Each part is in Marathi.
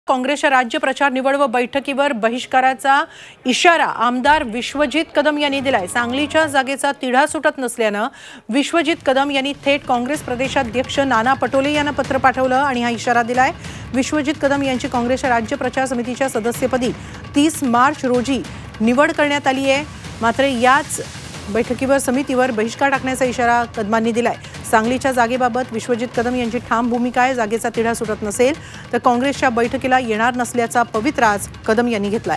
काँग्रेसच्या राज्य प्रचार निवड व बैठकीवर बहिष्काराचा इशारा आमदार विश्वजित कदम यांनी दिलाय। सांगलीच्या जागेचा तिढा सुटत नसल्यानं विश्वजित कदम यांनी थेट काँग्रेस प्रदेशाध्यक्ष नाना पटोले यांना पत्र पाठवलं आणि हा इशारा दिलाय। विश्वजित कदम यांची काँग्रेसच्या राज्य प्रचार समितीच्या सदस्यपदी 30 मार्च रोजी निवड करण्यात आली आहे। मात्र याच बैठकीवर समितीवर बहिष्कार टाकण्याचा इशारा कदमांनी दिलाय। सांगलीच्या जागेबाबत विश्वजित कदम यांची ठाम भूमिका आहे। जागेचा तिढा सुटत नसेल तर काँग्रेसच्या बैठकीला येणार नसल्याचा पवित्राज कदम यांनी घेतलाय।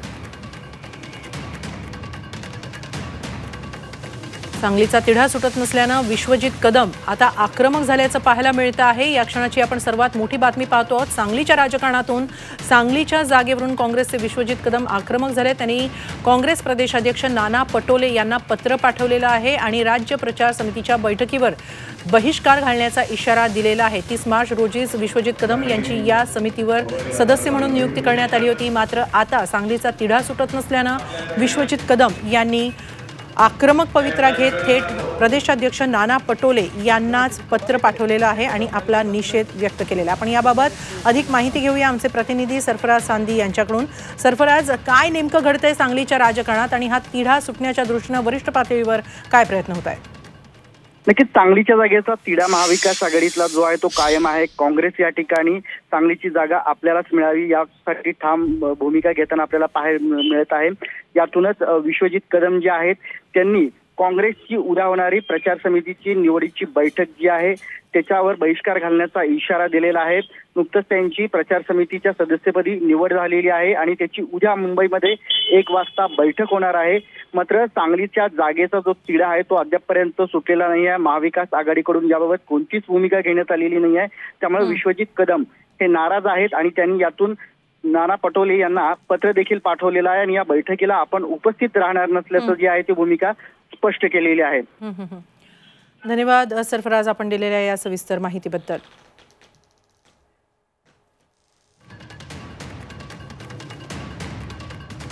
सांगलीचा तिढा सुटत नसल्यानं विश्वजित कदम आता आक्रमक झाल्याचं पाहायला मिळतं आहे। या क्षणाची आपण सर्वात मोठी बातमी पाहतो आहोत। सांगलीच्या राजकारणातून सांगलीच्या जागेवरून काँग्रेसचे विश्वजित कदम आक्रमक झाले। त्यांनी काँग्रेस प्रदेशाध्यक्ष नाना पटोले यांना पत्र पाठवलेलं आहे आणि राज्य प्रचार समितीच्या बैठकीवर बहिष्कार घालण्याचा इशारा दिलेला आहे। 30 मार्च रोजीच विश्वजित कदम यांची या समितीवर सदस्य म्हणून नियुक्ती करण्यात आली होती। मात्र आता सांगलीचा तिढा सुटत नसल्यानं विश्वजित कदम यांनी आक्रमक पवित्रा घेत थेट प्रदेशाध्यक्ष नाना पटोले यांनाच पत्र पाठवलेलं आहे आणि आपला निषेध व्यक्त केलेला। आपण याबाबत अधिक माहिती घेऊया आमचे प्रतिनिधी सरफराज सांदी यांच्याकडून। सरफराज, काय नेमकं घडतंय सांगलीच्या राजकारणात आणि हा तिढा सुटण्याच्या दृष्टीनं वरिष्ठ पातळीवर काय प्रयत्न होत आहेत? नक्कीच सांगलीच्या जागेचा तिढा महाविकास आघाडीतला जो आहे तो कायम आहे। काँग्रेस या ठिकाणी सांगलीची जागा आपल्यालाच मिळावी यासाठी ठाम भूमिका घेताना आपल्याला पाहायला मिळत आहे। यातूनच विश्वजित कदम जे आहेत त्यांनी काँग्रेसची उद्या होणारी प्रचार समितीची निवडीची बैठक जी आहे त्याच्यावर बहिष्कार घालण्याचा इशारा दिलेला आहे। नुकतंच त्यांची प्रचार समितीच्या सदस्यपदी निवड झालेली आहे आणि त्याची उद्या मुंबईमध्ये 1 वाजता बैठक होणार आहे। मात्र सांगलीच्या जागेचा जो तिढा आहे तो अद्यापपर्यंत सुटलेला नाही आहे। महाविकास आघाडीकडून याबाबत कोणतीच भूमिका घेण्यात आलेली नाही आहे। त्यामुळे विश्वजित कदम हे नाराज आहेत आणि त्यांनी यातून नाना पटोले यांना पत्र देखील पाठवलेलं आहे आणि या बैठकीला आपण उपस्थित राहणार नसल्याचं जे आहे ती भूमिका स्पष्ट केलेली आहे। धन्यवाद सरफराज, आपण दिलेल्या या सविस्तर माहितीबद्दल।